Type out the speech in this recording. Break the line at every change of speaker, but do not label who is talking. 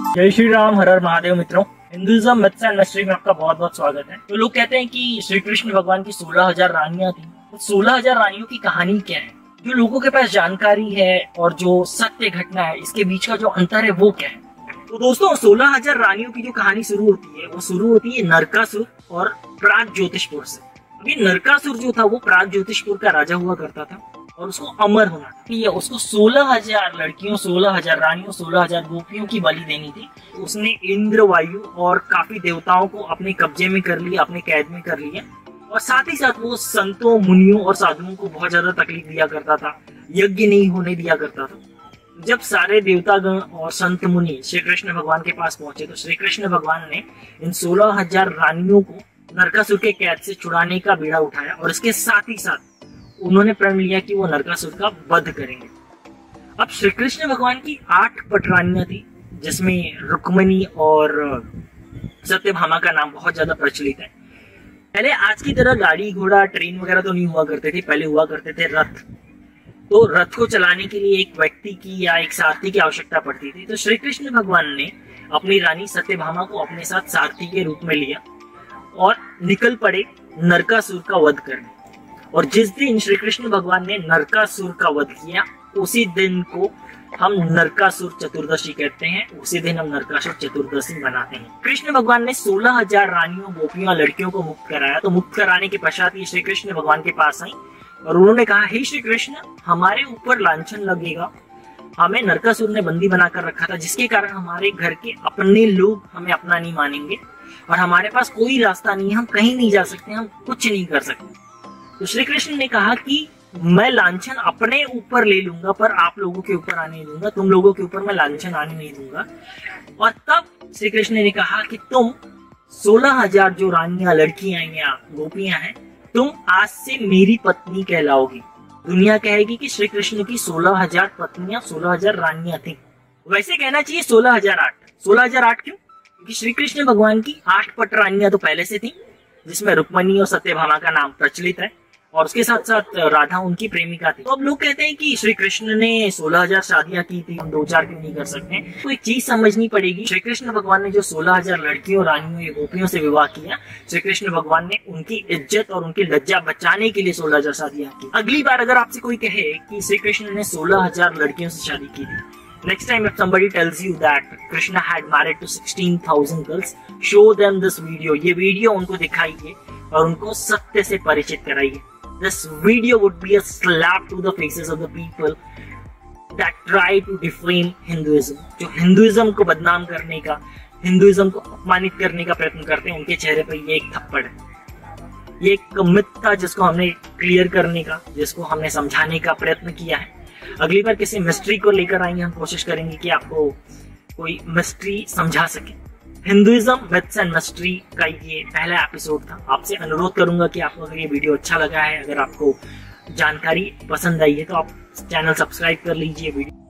जय श्री राम, हर हर महादेव। मित्रों, Hinduism myths and mystery में आपका बहुत बहुत स्वागत है। तो लोग कहते हैं कि श्री कृष्ण भगवान की 16,000 रानियां थी। तो 16,000 रानियों की कहानी क्या है? जो लोगों के पास जानकारी है और जो सत्य घटना है, इसके बीच का जो अंतर है वो क्या है? तो दोस्तों, 16,000 रानियों की जो कहानी शुरू होती है वो शुरू होती है नरकासुर और प्राग ज्योतिषपुर से। अभी नरकासुर जो था वो प्राग ज्योतिषपुर का राजा हुआ करता था और उसको अमर होना था। उसको 16,000 लड़कियों, 16,000 रानियों, 16,000 गोपियों की बलि देनी थी। उसने इंद्र, वायु और काफी देवताओं को अपने कब्जे में कर लिया, अपने कैद में कर लिया। और साथ ही साथ वो संतों, मुनियों और साधुओं को बहुत ज्यादा तकलीफ दिया करता था, यज्ञ नहीं होने दिया करता था। जब सारे देवतागण और संत मुनि श्री कृष्ण भगवान के पास पहुंचे तो श्री कृष्ण भगवान ने इन 16,000 रानियों को नरकासुर के कैद से छुड़ाने का बीड़ा उठाया और इसके साथ ही साथ उन्होंने प्रण लिया कि वो नरकासुर का वध करेंगे। अब श्री कृष्ण भगवान की 8 पटरानियां थी, जिसमें रुक्मणी और सत्यभामा का नाम बहुत ज्यादा प्रचलित है। पहले आज की तरह गाड़ी, घोड़ा, ट्रेन वगैरह तो नहीं हुआ करते थे। पहले हुआ करते थे रथ। तो रथ को चलाने के लिए एक व्यक्ति की या एक सारथी की आवश्यकता पड़ती थी। तो श्री कृष्ण भगवान ने अपनी रानी सत्यभामा को अपने साथ सारथी के रूप में लिया और निकल पड़े नरकासुर का वध करने। और जिस दिन श्री कृष्ण भगवान ने नरकासुर का वध किया, उसी दिन को हम नरकासुर चतुर्दशी कहते हैं। उसी दिन हम नरकासुर चतुर्दशी मनाते हैं। कृष्ण भगवान ने 16,000 रानियों, गोपियों, लड़कियों को मुक्त कराया। तो मुक्त कराने के पश्चात ही श्री कृष्ण भगवान के पास आई और उन्होंने कहा, हे श्री कृष्ण, हमारे ऊपर लांछन लगेगा। हमें नरकासुर ने बंदी बनाकर रखा था, जिसके कारण हमारे घर के अपने लोग हमें अपना नहीं मानेंगे और हमारे पास कोई रास्ता नहीं है, हम कहीं नहीं जा सकते, हम कुछ नहीं कर सकते। तो श्री कृष्ण ने कहा कि मैं लांछन अपने ऊपर ले लूंगा, पर आप लोगों के ऊपर आने नहीं दूंगा, तुम लोगों के ऊपर मैं लांछन आने नहीं दूंगा। और तब श्री कृष्ण ने कहा कि तुम 16,000 जो रानियां, लड़कियां या गोपियां हैं, तुम आज से मेरी पत्नी कहलाओगी। दुनिया कहेगी कि श्री कृष्ण की 16,000 पत्नियां, 16,000 रानियां थी। वैसे कहना चाहिए 16,008। 16,008 क्यों? क्योंकि श्री कृष्ण भगवान की 8 पटरानियां तो पहले से थी, जिसमें रुक्मणी और सत्यभामा का नाम प्रचलित है और उसके साथ साथ राधा उनकी प्रेमिका थी। तो अब लोग कहते हैं कि श्री कृष्ण ने 16,000 शादियां की थी, हम 2-4 क्यों नहीं कर सकते? तो एक चीज समझनी पड़ेगी, श्री कृष्ण भगवान ने जो 16,000 लड़कियों, रानियों या गोपियों से विवाह किया, श्री कृष्ण भगवान ने उनकी इज्जत और उनकी लज्जा बचाने के लिए 16,000 शादियां की। अगली बार अगर आपसे कोई कहे कि श्री कृष्ण ने 16,000 लड़कियों से शादी की थी, next time if somebody tells you that Krishna had married to 16,000 girls, show them this video. ये वीडियो उनको दिखाइए और उनको सत्य से परिचित कराइए। This video would be a slap to the faces of the people that try to defame Hinduism. जो हिंदुइज्म को बदनाम करने का, हिंदुइज्म को अपमानित करने का प्रयत्न करते हैं, उनके चेहरे पर ये एक थप्पड़ है। ये एक मिथ था जिसको हमने क्लियर करने का, जिसको हमने समझाने का प्रयत्न किया है। अगली बार किसी मिस्ट्री को लेकर आएंगे, हम कोशिश करेंगे कि आपको कोई मिस्ट्री समझा सके। हिंदुइज्म मिथ्स एंड मिस्ट्री का ये पहला एपिसोड था। आपसे अनुरोध करूंगा कि आपको अगर ये वीडियो अच्छा लगा है, अगर आपको जानकारी पसंद आई है, तो आप चैनल सब्सक्राइब कर लीजिए। वीडियो